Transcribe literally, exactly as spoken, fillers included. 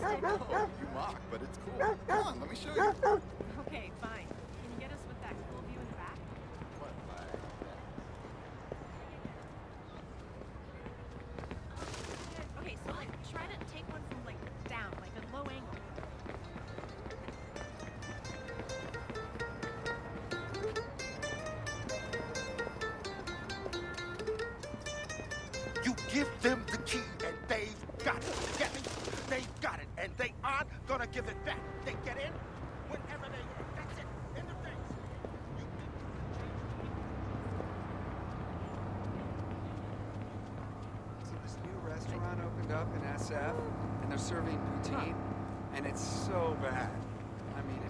I know, you mock, but it's cool. Come on, let me show you. Okay, fine. Can you get us with that cool view in the back? What, like Okay, so like try to take one from like down, like a low angle. You give them the key and they've got it. You get me? They've got it and they aren't gonna give it back. They get in whenever they want. That's it. End of things. You So this new restaurant opened up in S F, and they're serving poutine, and it's so bad. I mean,